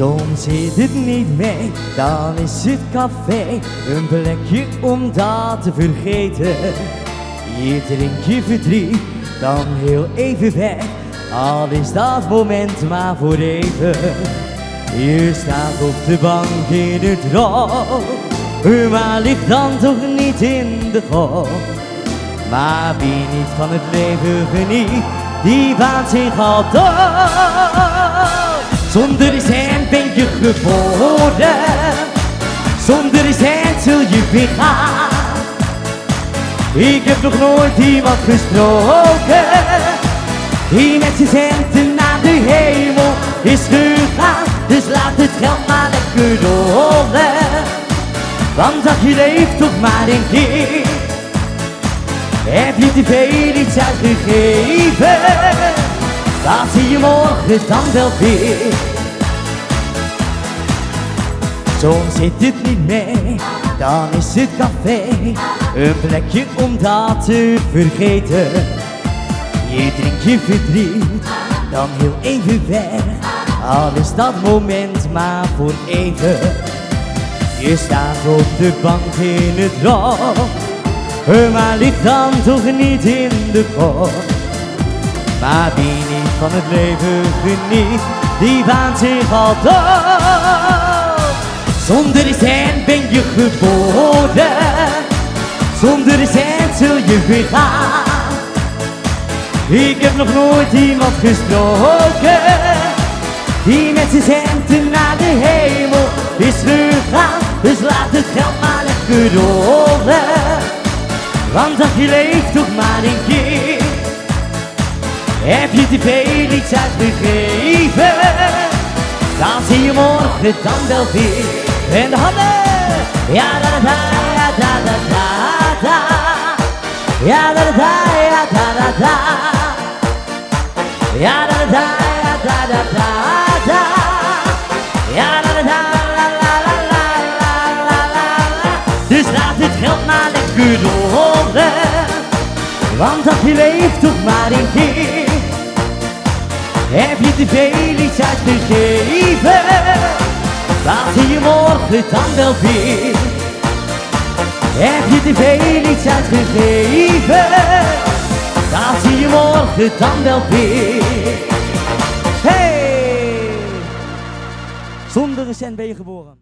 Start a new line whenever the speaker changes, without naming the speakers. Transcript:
Soms zit het niet mee, dan is het café een plekje om dat te vergeten. Hier drink je verdriet, dan heel even weg, al is dat moment maar voor even. Je staat op de bank in het rood, maar ligt dan toch niet in de goot. Maar wie niet van het leven geniet, die baant zich al dood. Zonder cent ben je geboren, zonder cent zul je weer gaan. Ik heb nog nooit iemand gesproken die met zijn centen naar de hemel is gegaan. Dus laat het geld maar lekker rollen, want dat je leeft toch maar een keer. Heb je te veel iets uitgegeven, dat zie je morgen dan wel weer. Soms zit het niet mee, dan is het café een plekje om dat te vergeten. Hier drink je verdriet, dan heel even weg, al is dat moment maar voor even. Je staat op de bank in het rood, maar ligt dan toch niet in de goot. Maar wie niet van het leven geniet, die baant zich al dood. Zonder cent ben je geboren, zonder cent zul je weer gaan. Ik heb nog nooit iemand gesproken die met zijn centen naar de hemel is gegaan. Dus laat het geld maar lekker rollen, want dat je leeft toch maar een keer. Heb je te veel iets uitgegeven, dan zie je morgen dan wel weer. En de handen! Ja da da da da da da da. Ja da da ja da da da. Ja da da ja da da da da. Ja da da la la la la la la la. Dus laat het geld maar lekker rollen, want dat je leeft toch maar een keer. Heb je te veel iets uitgegeven, dat zie je morgen dan wel weer. Heb je te veel iets uitgegeven, dat zie je morgen dan wel weer. Hey! Zonder een cent ben je geboren.